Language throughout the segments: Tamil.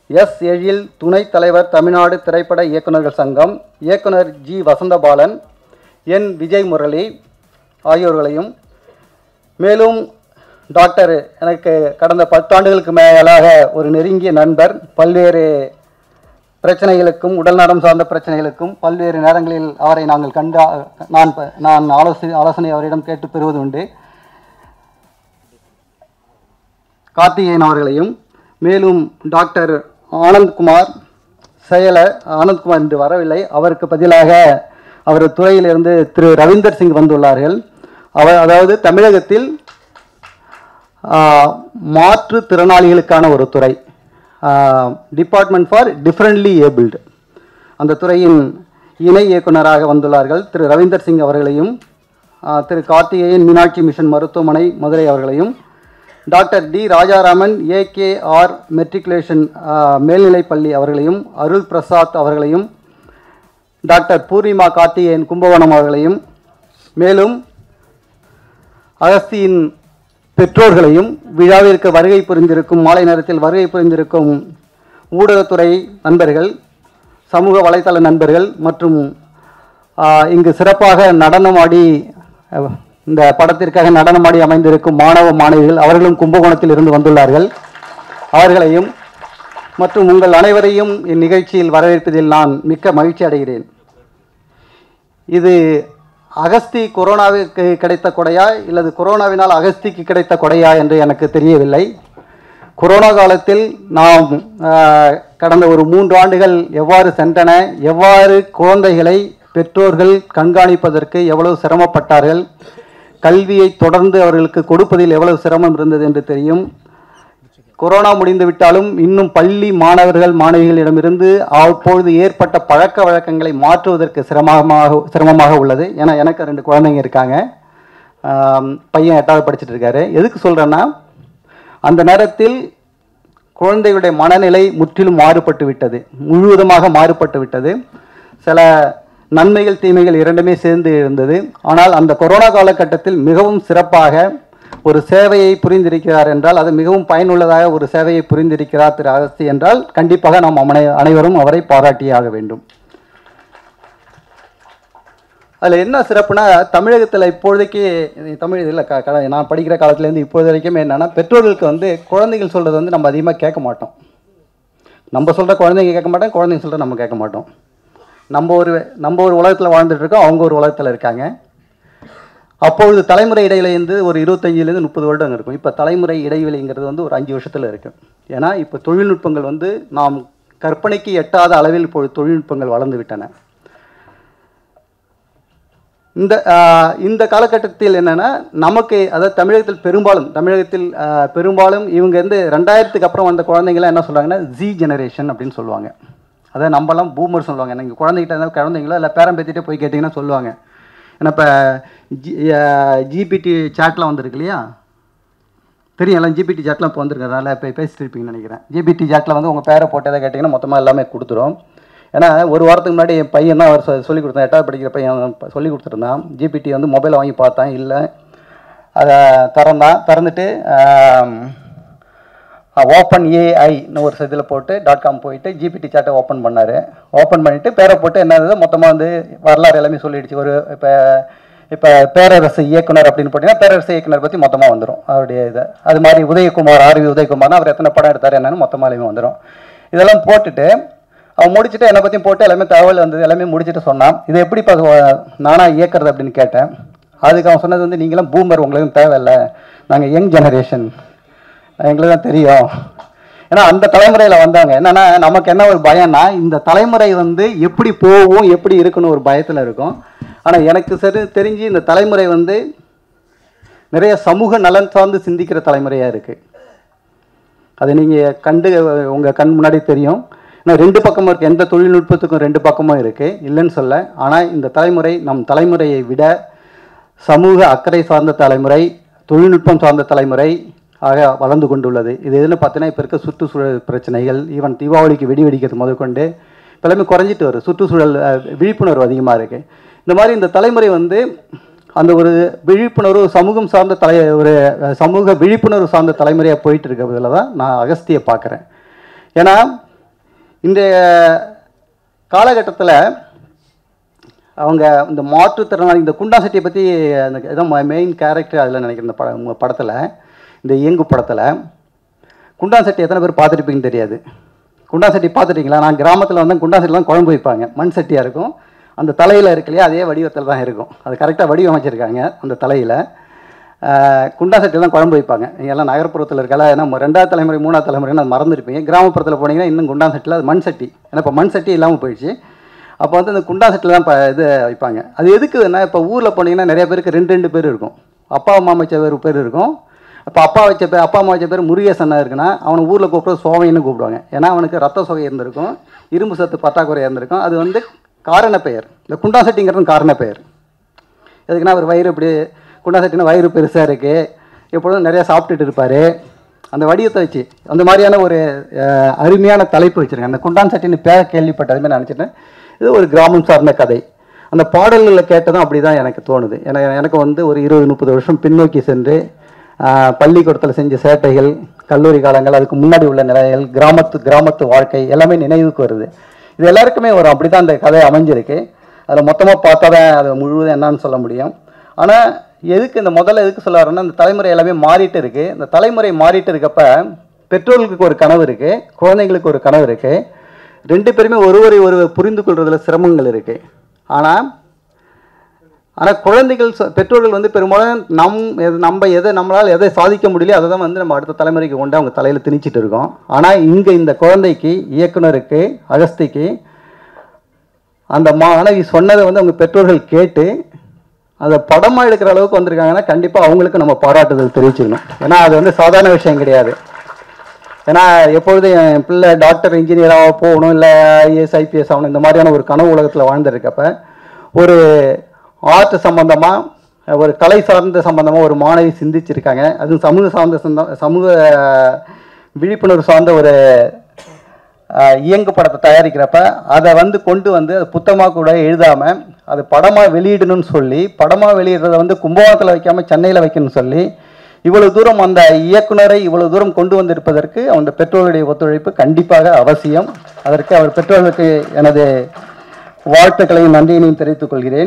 எஸ் எழில் துணைத் தலைவர், தமிழ்நாடு திரைப்பட இயக்குநர்கள் சங்கம், இயக்குனர் ஜி வசந்தபாலன், என் விஜய் முரளி ஆகியோர்களையும், மேலும் டாக்டர் எனக்கு கடந்த 10 ஆண்டுகளுக்கு மேலாக ஒரு நெருங்கிய நண்பர், பல்வேறு பிரச்சனைகளுக்கும் உடல்நலம் சார்ந்த பிரச்சனைகளுக்கும் பல்வேறு நேரங்களில் அவரை நான் ஆலோசனை அவரிடம் கேட்டு பெறுவது உண்டு. கார்த்திகேயன் அவர்களையும், மேலும் டாக்டர் ஆனந்த்குமார் ஆனந்த்குமார் இன்று வரவில்லை, அவருக்கு பதிலாக அவர் துறையிலிருந்து திரு ரவீந்தர் சிங் வந்துள்ளார்கள். அதாவது தமிழகத்தில் மாற்றுத்திறனாளிகளுக்கான ஒரு துறை, டிபார்ட்மெண்ட் ஃபார் டிஃப்ரெண்ட்லி ஏபிள்டு, அந்த துறையின் இணை இயக்குநராக வந்துள்ளார்கள் திரு ரவீந்தர் சிங் அவர்களையும், திரு கார்த்திகேயன் மீனாட்சி மிஷன் மருத்துவமனை மதுரை அவர்களையும், doctor T Rajaraman AKR matriculation மேல்நிலைப்பள்ளி அவர்களையும், அருள் பிரசாத் அவர்களையும், டாக்டர் பூர்ணிமா கார்த்திகேயன் கும்பகோணம் அவர்களையும், மேலும் அகஸ்தியின் பெற்றோர்களையும், விழாவிற்கு வருகை புரிந்திருக்கும் மாலை நேரத்தில் வருகை புரிந்திருக்கும் ஊடகத்துறை நண்பர்கள், சமூக வலைத்தள நண்பர்கள் மற்றும் இங்கு சிறப்பாக நடனமாடி இந்த படத்திற்காக நடனமாடி அமைந்திருக்கும் மாணவ மாணவிகள், அவர்களும் கும்பகோணத்தில் இருந்து வந்துள்ளார்கள், அவர்களையும் மற்றும் உங்கள் அனைவரையும் இந்நிகழ்ச்சியில் வரவேற்பதில் நான் மிக்க மகிழ்ச்சி அடைகிறேன். இது அகஸ்தி கொரோனாவிற்கு கிடைத்த கொடையா இல்லது கொரோனாவினால் அகஸ்திக்கு கிடைத்த கொடையா என்று எனக்கு தெரியவில்லை. கொரோனா காலத்தில் நாம் கடந்த ஒரு 3 ஆண்டுகள் எவ்வாறு சென்றன, எவ்வாறு குழந்தைகளை பெற்றோர்கள் கண்காணிப்பதற்கு எவ்வளவு சிரமப்பட்டார்கள், கல்வியை தொடர்ந்து அவர்களுக்கு கொடுப்பதில் எவ்வளவு சிரமம் இருந்தது என்று தெரியும். கொரோனா முடிந்து விட்டாலும் இன்னும் பள்ளி மாணவர்கள் மாணவிகளிடமிருந்து அப்பொழுது ஏற்பட்ட பழக்க வழக்கங்களை மாற்றுவதற்கு சிரமமாக உள்ளது. ஏன்னா எனக்கு 2 குழந்தைங்க இருக்காங்க, பையன் 8வது படிச்சுட்டு இருக்காரு. எதுக்கு சொல்கிறேன்னா, அந்த நேரத்தில் குழந்தைகளுடைய மனநிலை முற்றிலும் மாறுபட்டு விட்டது, முழுவதுமாக மாறுபட்டு விட்டது. சில நன்மைகள் தீமைகள் இரண்டுமே சேர்ந்து இருந்தது. ஆனால் அந்த கொரோனா காலகட்டத்தில் மிகவும் சிறப்பாக ஒரு சேவையை புரிந்திருக்கிறார் என்றால், அது மிகவும் பயனுள்ளதாக ஒரு சேவையை புரிந்திருக்கிறார் திரு அகஸ்தி என்றால் கண்டிப்பாக நாம் அனைவரும் அவரை பாராட்டியாக வேண்டும். அதில் என்ன சிறப்புனா, தமிழகத்தில் இப்பொழுதைக்கு தமிழ் இதில் நான் படிக்கிற காலத்துலேருந்து இப்போது வரைக்கும் என்னென்னா, பெற்றோர்களுக்கு குழந்தைகள் சொல்கிறது நம்ம அதிகமாக கேட்க மாட்டோம். நம்ம சொல்கிற குழந்தைங்க கேட்க மாட்டோம், குழந்தைங்க சொல்கிற நம்ம கேட்க மாட்டோம். நம்ம ஒரு உலகத்தில் வாழ்ந்துட்டு இருக்கோம், அவங்க ஒரு உலகத்தில் இருக்காங்க. அப்பொழுது தலைமுறை இடைவெளி ஒரு 25லேருந்து 30 வருடம் இருக்கும். இப்போ தலைமுறை இடைவெளிங்கிறது ஒரு 5 வருஷத்தில் இருக்குது. ஏன்னா இப்போ தொழில்நுட்பங்கள் நாம் கற்பனைக்கு எட்டாத அளவில் இப்பொழுது தொழில்நுட்பங்கள் வளர்ந்து விட்டன. இந்த காலகட்டத்தில் என்னென்னா, நமக்கு அதாவது தமிழகத்தில் பெரும்பாலும் இவங்க 2000க்கு அப்புறம் வந்த குழந்தைங்களாம் என்ன சொல்கிறாங்கன்னா, ஜி ஜெனரேஷன் அப்படின்னு சொல்லுவாங்க. அதாவது நம்மலாம் பூமர் சொல்லுவாங்க. நீங்கள் குழந்தைங்களோ இல்லை பேரம்பேத்திட்டே போய் கேட்டிங்கன்னா சொல்லுவாங்க. ஏன்னா இப்போ ஜிபிடி சாட்லாம் வந்துருக்கு இல்லையா, தெரியும் எல்லாம் ஜிபிடி சாட்லாம் இப்போ வந்துருக்கிறதுனால இப்போ பேசிட்டு இருப்பீங்கன்னு நினைக்கிறேன். ஜிபிடி சாட்டில் உங்கள் பேரை போட்டு எதாவது கேட்டிங்கன்னா மொத்தமாக எல்லாமே கொடுத்துரும். ஏன்னா ஒரு வாரத்துக்கு முன்னாடி என் பையன் தான் அவர் சொல்லிக் கொடுத்தேன், 8வது படிக்கிற பையன் சொல்லி கொடுத்துருந்தான். ஜிபிடி மொபைலை வாங்கி பார்த்தேன், இல்லை அதை திறந்துட்டு ஓப்பன் ஏஐன்னு ஒரு இதில் போட்டு .com போயிட்டு ஜிபிடி சாட்டை ஓப்பன் பண்ணார். ஓப்பன் பண்ணிவிட்டு பேரை போட்டு என்னது மொத்தமாக வரலாறு எல்லாமே சொல்லிடுச்சு. ஒரு இப்போ பேரரசு இயக்குனர் அப்படின்னு போட்டிங்கன்னா பேரரசு இயக்குனர் பற்றி மொத்தமாக வந்துடும் அவருடைய இது. அது மாதிரி உதயகுமார், ஆர்வி உதயகுமார்னா அவர் எத்தனை படம் எடுத்தார் என்னன்னு மொத்தமாக எல்லாமே வந்துடும். இதெல்லாம் போட்டுட்டு அவன் முடிச்சுட்டு என்னை பற்றியும் போட்டு எல்லாமே தகவல் வந்தது, எல்லாமே முடிச்சுட்டு சொன்னான். இதை எப்படி நானாக இயக்கிறது அப்படின்னு கேட்டேன். அதுக்கு அவன் சொன்னது நீங்களாம் பூமர், உங்களுக்கு தேவையில்லை, நாங்கள் யங் ஜெனரேஷன், எங்களுக்கு தான் தெரியும். ஏன்னா அந்த தலைமுறையில் வந்தாங்க. என்னென்னா நமக்கு என்ன ஒரு பயம்னா, இந்த தலைமுறை எப்படி போகும் எப்படி இருக்குன்னு ஒரு பயத்தில் இருக்கும். ஆனால் எனக்கு தெரிஞ்சு இந்த தலைமுறை நிறைய சமூக நலன் சார்ந்து சிந்திக்கிற தலைமுறையாக இருக்குது. அது நீங்கள் உங்கள் கண் முன்னாடி தெரியும். ஏன்னா 2 பக்கமும் இருக்குது, எந்த தொழில்நுட்பத்துக்கும் 2 பக்கமும் இருக்குது, இல்லைன்னு சொல்ல. ஆனால் இந்த தலைமுறை நம் தலைமுறையை விட சமூக அக்கறை சார்ந்த தலைமுறை, தொழில்நுட்பம் சார்ந்த தலைமுறை ஆக வளர்ந்து கொண்டுள்ளது. இது எதுன்னு பார்த்தீங்கன்னா, இப்போ இருக்க சுற்றுச்சூழல் பிரச்சனைகள், ஈவன் தீபாவளிக்கு வெடி வெடிக்கிறது முதற்கொண்டு இப்போ எல்லாமே குறைஞ்சிட்டு வருது. சுற்றுச்சூழல் விழிப்புணர்வு அதிகமாக இருக்குது. இந்த மாதிரி இந்த தலைமுறை அந்த ஒரு விழிப்புணர்வு சமூகம் சார்ந்த ஒரு சமூக விழிப்புணர்வு சார்ந்த தலைமுறையாக போயிட்டு இருக்கிறதுல தான் நான் அகஸ்தியை பார்க்குறேன். ஏன்னா இன்றைய காலகட்டத்தில் அவங்க இந்த மாற்றுத்திறனாளி இந்த குண்டாசட்டியை பற்றி அந்த இதான் மெயின் கேரக்டர் அதில் நினைக்கிறேன். இந்த படத்தில், இந்த இயங்கு படத்தில் குண்டாசட்டி எத்தனை பேர் பார்த்துருப்பீங்கன்னு தெரியாது. குண்டாசட்டி பார்த்துட்டீங்களா? நான் கிராமத்தில் வந்து குண்டாசட்டிலாம் குழம்பு வைப்பாங்க. மண் சட்டியாக இருக்கும். அந்த தலையில் இருக்கு இல்லையா, அதே வடிவத்தில் தான் இருக்கும். அது கரெக்டாக வடிவமைச்சிருக்காங்க. அந்த தலையில் குண்டாசட்டியில் தான் குழம்பு வைப்பாங்க. நீங்கள் எல்லாம் நகர்ப்புறத்தில் இருக்கல, ஏன்னா 2வது தலைமுறை 3வது தலைமுறைன்னு அது மறந்துருப்பீங்க. கிராமப்புறத்தில் போனீங்கன்னா இன்னும் குண்டாசட்டியில் அது மண் சட்டி. ஏன்னா இப்போ மண் சட்டி இல்லாமல் போயிடுச்சு. அப்போ வந்து அந்த குண்டாசட்டில் தான் இது வைப்பாங்க. அது எதுக்குன்னா, இப்போ ஊரில் போனீங்கன்னா நிறைய பேருக்கு 2 பேர் இருக்கும். அப்பா அம்மா வச்ச பேர் இருக்கும். இப்போ அப்பா அம்மா வச்ச பேர் முருகேசன்னா இருக்குன்னா அவனை ஊரில் கூப்பிட்றது சோவைன்னு கூப்பிடுவாங்க. ஏன்னா அவனுக்கு ரத்த சோகை இருந்திருக்கும், இரும்பு சத்து பற்றாக்குறை இருந்திருக்கும். அது வந்து காரண பெயர். இந்த குண்டாசட்டிங்கிறது காரண பெயர். எதுக்குன்னா அவர் வயிறு இப்படி குண்டாசட்டினா வயிறு பெருசாக இருக்குது, எப்பொழுதும் நிறையா சாப்பிட்டுட்டு இருப்பார். அந்த வடிவத்தை வச்சு அந்த மாதிரியான ஒரு அருமையான தலைப்பு வச்சுருக்கேன். அந்த குண்டான் சட்டின்னு பேர் கேள்விப்பட்டதுமே நினச்சிட்டேன். இது ஒரு கிராமம் சார்ந்த கதை. அந்த பாடல்களில் கேட்டதும் அப்படி தான் எனக்கு தோணுது. ஏன்னா எனக்கு வந்து ஒரு 20-30 வருஷம் பின்னோக்கி சென்று பள்ளிக்கூடத்தில் செஞ்ச சேட்டைகள், கல்லூரி காலங்கள், அதுக்கு முன்னாடி உள்ள நிலைகள், கிராமத்து வாழ்க்கை எல்லாமே நினைவுக்கு வருது. இது எல்லாருக்குமே வரும். அப்படி தான் அந்த கதை அமைஞ்சிருக்கு. அதில் மொத்தமாக பார்த்தா தான் அது முழுவதும் என்னான்னு சொல்ல முடியும். ஆனால் எதுக்கு சொல்ல வரேன்னா, இந்த தலைமுறை எல்லாமே மாறிட்டு இருக்குது. இந்த தலைமுறை மாறிட்டு இருக்கப்ப பெற்றோர்களுக்கு ஒரு கனவு இருக்குது, குழந்தைங்களுக்கு ஒரு கனவு இருக்குது. 2 பேருமே ஒருவரை புரிந்து கொள்வதில் சிரமங்கள் இருக்குது. ஆனால் குழந்தைகள் பெற்றோர்கள் வந்து பெரும்பாலும் நம்மளால் எதை சாதிக்க முடியல அதை தான் வந்து நம்ம அடுத்த தலைமுறைக்கு கொண்டு அவங்க தலையில் திணிச்சிட்டு இருக்கோம். ஆனால் இங்கே இந்த குழந்தைக்கு, இயக்குனருக்கு, அகஸ்திக்கு அந்த மாணவி சொன்னதை வந்து அவங்க பெற்றோர்கள் கேட்டு அதை படமாக எடுக்கிற அளவுக்கு வந்திருக்காங்கன்னா கண்டிப்பாக அவங்களுக்கு நம்ம பாராட்டுதல் தெரிவிச்சுக்கணும். ஏன்னா அது வந்து சாதாரண விஷயம் கிடையாது. ஏன்னா எப்பொழுதும் என் பிள்ளை டாக்டர் இன்ஜினியராக போகணும், இல்லை ஐஏஎஸ் ஐபிஎஸ் ஆகணும், இந்த மாதிரியான ஒரு கனவு உலகத்தில் வாழ்ந்துருக்கப்ப ஒரு ஆர்ட் சம்பந்தமாக, ஒரு கலை சார்ந்த சம்பந்தமாக ஒரு மாணவி சிந்திச்சிருக்காங்க. அதுவும் சமூக விழிப்புணர்வு சார்ந்த ஒரு இயங்கு படத்தை தயாரிக்கிறப்ப அதை வந்து கொண்டு வந்து அது புத்தகமாக கூட எழுதாமல் அது படமாக வெளியிடணும்னு சொல்லி, படமாக வெளியிடுறதை வந்து கும்பகோணத்தில் வைக்காமல் சென்னையில் வைக்கணும்னு சொல்லி இவ்வளவு தூரம் அந்த இயக்குனரை இவ்வளவு தூரம் கொண்டு வந்திருப்பதற்கு அந்த பெற்றோர்களுடைய ஒத்துழைப்பு கண்டிப்பாக அவசியம். அதற்கு அவர் பெற்றோர்களுக்கு எனது வாழ்த்துக்களையும் நன்றியினையும் தெரிவித்துக் கொள்கிறேன்.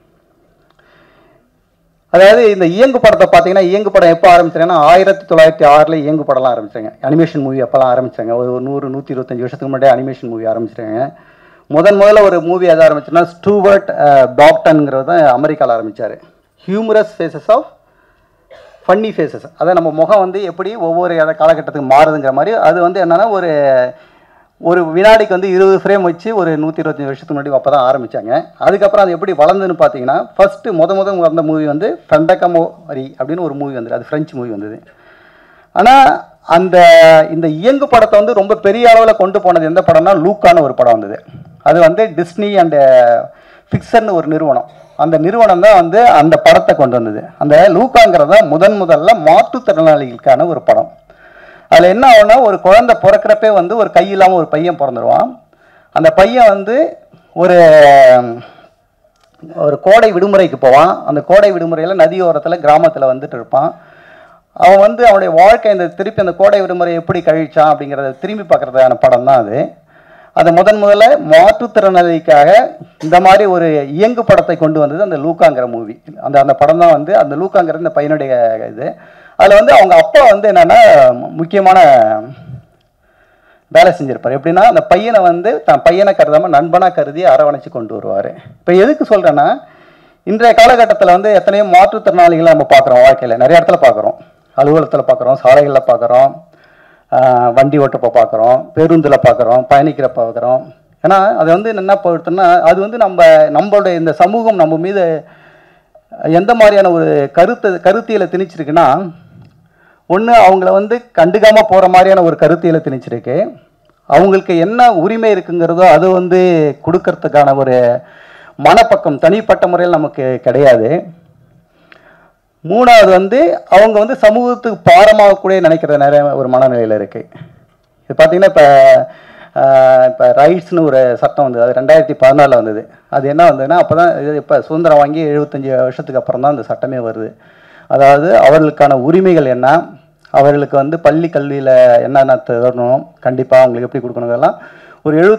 அதாவது இந்த இயங்கு படத்தை பார்த்தீங்கன்னா, இயங்கு படம் எப்போ ஆரம்பிச்சாங்கன்னா 1906 இயங்கு படம்லாம் ஆரம்பிச்சாங்க. அனிமேஷன் மூவி அப்போலாம் ஆரம்பிச்சாங்க. ஒரு 100-125 வருஷத்துக்கு முன்னாடி அனிமேஷன் மூவி ஆரம்பிச்சிட்டாங்க. முதல்ல ஒரு மூவி எதை ஆரம்பிச்சுன்னா ஸ்டூவர்ட் ப்ராக்டன்ங்கிறது தான் அமெரிக்காவில் ஆரம்பித்தார். Humorous faces of funny faces. அதை நம்ம முகம் வந்து எப்படி ஒவ்வொரு காலகட்டத்துக்கு மாறுதுங்கிற மாதிரி அது வந்து என்னென்னா ஒரு வினாடிக்கு வந்து 20 ஃப்ரேம் வச்சு ஒரு 125 வருஷத்துக்கு முன்னாடி அப்போ தான் ஆரம்பித்தாங்க. அதுக்கப்புறம் அது எப்படி வளர்ந்துன்னு பார்த்தீங்கன்னா, ஃபஸ்ட்டு வந்த மூவி வந்து ஃபண்டகமோரி அப்படின்னு ஒரு மூவி வந்தது. அது ஃப்ரெஞ்சு மூவி வந்தது. ஆனால் இந்த இயங்கு படத்தை வந்து ரொம்ப பெரிய அளவில் கொண்டு போனது எந்த படம்னா லூக்கான ஒரு படம் வந்தது. அது வந்து டிஸ்னி அண்ட் பிக்சர்னு ஒரு நிறுவனம். அந்த நிறுவனம் தான் வந்து அந்த படத்தை கொண்டு வந்தது. அந்த லூக்காங்கிறத முதல்ல மாற்றுத்திறனாளிகளுக்கான ஒரு படம். அதில் என்ன ஆகுனா, ஒரு குழந்தை பிறக்கிறப்பே வந்து ஒரு கை இல்லாமல் ஒரு பையன் பிறந்துடுவான். அந்த பையன் வந்து ஒரு கோடை விடுமுறைக்கு போவான். அந்த கோடை விடுமுறையில் நதியோரத்தில் கிராமத்தில் வந்துட்டு இருப்பான். அவன் வந்து அவனுடைய வாழ்க்கை திருப்பி அந்த கோடை விடுமுறை எப்படி கழிச்சான் அப்படிங்கிறத திரும்பி பார்க்குறதான படம் தான் அது. அதை முதல்ல மாற்றுத்திறனாளிக்காக இந்த மாதிரி ஒரு இயங்கு படத்தை கொண்டு வந்தது அந்த லூக்காங்கிற மூவி. அந்த படம் தான் வந்து அந்த லூக்காங்கிற இந்த பையனுடைய இது. அதில் வந்து அவங்க அப்பா வந்து என்னென்னா முக்கியமான வேலை செஞ்சுருப்பார். எப்படின்னா, அந்த பையனை வந்து தன் பையனை கருதாமல் நண்பனாக கருதி அரவணைச்சு கொண்டு வருவார். இப்போ எதுக்கு சொல்கிறேன்னா, இன்றைய காலகட்டத்தில் வந்து எத்தனையோ மாற்றுத்திறனாளிகளை நம்ம பார்க்குறோம். வாழ்க்கையில் நிறைய இடத்துல பார்க்குறோம். அலுவலகத்தில் பார்க்குறோம், சாலைகளில் பார்க்குறோம், வண்டி ஓட்டப்போ பார்க்குறோம், பேருந்தில் பார்க்குறோம், பயணிக்கிற பார்க்குறோம். ஏன்னா அது வந்து என்ன பொறுத்துன்னா, அது வந்து நம்மளுடைய இந்த சமூகம் நம்ம மீது எந்த மாதிரியான ஒரு கருத்தியலை திணிச்சிருக்குன்னா, ஒன்று அவங்கள வந்து கண்டுக்காமல் போகிற மாதிரியான ஒரு கருத்தியலை திணிச்சிருக்கு. அவங்களுக்கு என்ன உரிமை இருக்குங்கிறதோ அது வந்து கொடுக்கறதுக்கான ஒரு மனப்பக்கம் தனிப்பட்ட முறையில் நமக்கு கிடையாது. மூணாவது வந்து அவங்க வந்து சமூகத்துக்கு பாரமாகக்கூடிய நினைக்கிற நிறைய ஒரு மனநிலையில் இருக்குது. இது பார்த்திங்கன்னா இப்போ ரைட்ஸ்னு ஒரு சட்டம் வந்தது. அது 2014 வந்தது. அது என்ன வந்ததுன்னா, அப்போ தான் இப்போ சுதந்திரம் வாங்கி 75 வருஷத்துக்கு அப்புறம் தான் அந்த சட்டமே வருது. அதாவது அவர்களுக்கான உரிமைகள் என்ன, அவர்களுக்கு வந்து பள்ளி கல்வியில் என்னென்ன தரணும், கண்டிப்பாக அவங்களுக்கு எப்படி கொடுக்கணும், இதெல்லாம் ஒரு